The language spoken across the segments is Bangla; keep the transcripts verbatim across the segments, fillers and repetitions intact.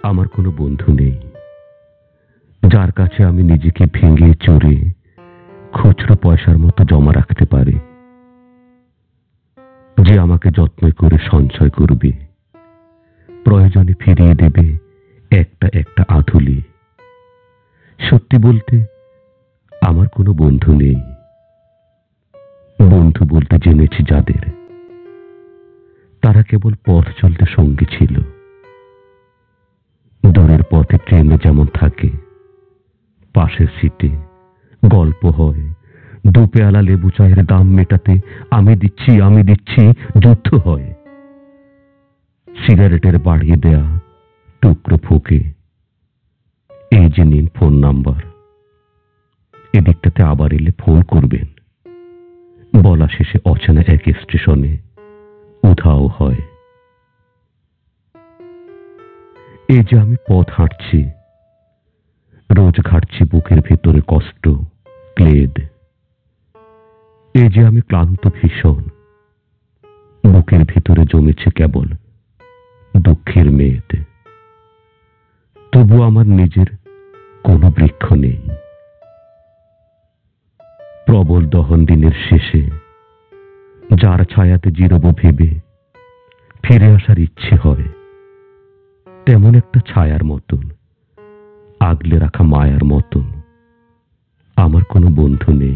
আমার কোনো বন্ধু নেই যার কাছে আমি নিজেকে ভেঙে চুরে খুচরো পয়সার মতো জমা রাখতে পারি, যে আমাকে যত্ন করে সঞ্চয় করবে, প্রয়োজনে ফিরিয়ে দেবে একটা একটা আধুলি। সত্যি বলতে আমার কোনো বন্ধু নেই। বন্ধু বলতে জেনেছি যাদের, তারা কেবল পথ চলতে সঙ্গী ছিল। দূরের পথে ট্রেনে যেমন থাকে, পাশের সিটে গল্প হয়, দু পেয়ালা লেবু চায়ের দাম মেটাতে আমি দিচ্ছি আমি দিচ্ছি যুদ্ধ হয়। সিগারেটের বাড়িয়ে দেয়া টুকরো ফুঁকে, এই যে নিন ফোন নাম্বার, এদিকটাতে আবার এলে ফোন করবেন, বলা শেষে অচেনা এক স্টেশনে উধাও হয়। এই যে আমি পথ হাঁটছি, রোজ ঘাটছি বুকের ভিতরে কষ্ট, ক্লেদ। এই যে আমি ক্লান্ত ভীষণ, বুকের ভিতরে জমেছে কেবল দুঃখের মেদ। তবু আমার নিজের কোনো বৃক্ষ নেই। প্রবল দহন দিনের শেষে যার ছায়াতে জিরব ভেবে ফিরে আসার ইচ্ছে হয়, তেমন একটা ছায়ার মতন, আগলে রাখা মায়ার মতন আমার কোনো বন্ধু নেই।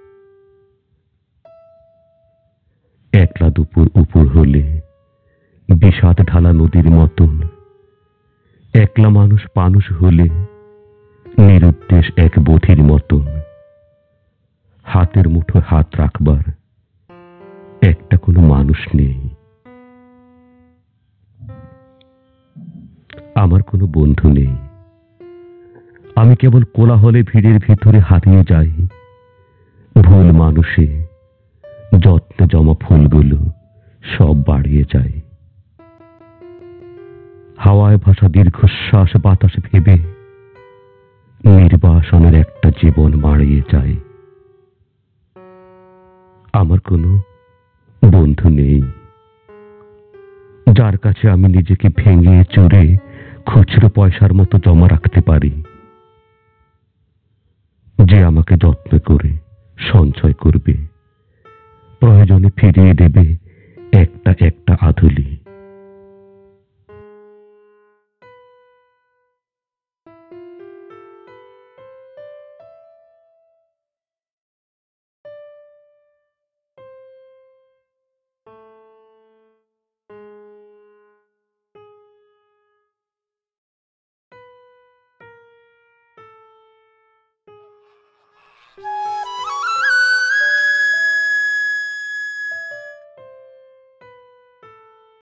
একলা দুপুর উপর হলে বিষাদ ঢালা নদীর মতন, একলা মানুষ মানুষ হলে নিরুদ্দেশ এক বধির মতন, হাতের মুঠো হাত রাখবার একটা কোনো মানুষ নেই। আমার কোনো বন্ধু নেই। আমি কেবল কোলাহলে ভিড়ের ভিতরে হারিয়ে যাই, ভুল মানুষে যত্নে জমা ফুলগুলো সব বাড়িয়ে যায়। হাওয়ায় ভাসা দীর্ঘশ্বাস বাতাস ভেবে নির্বাসনের একটা জীবন বাড়িয়ে যায়। আমার কোনো বন্ধু নেই যার কাছে আমি নিজেকে ভেঙে চুরে খুচরো পয়সার মতো জমা রাখতে পারি, যে আমাকে যত্ন করে সঞ্চয় করবে, প্রয়োজনে ফিরিয়ে দেবে একটা একটা আধুলি।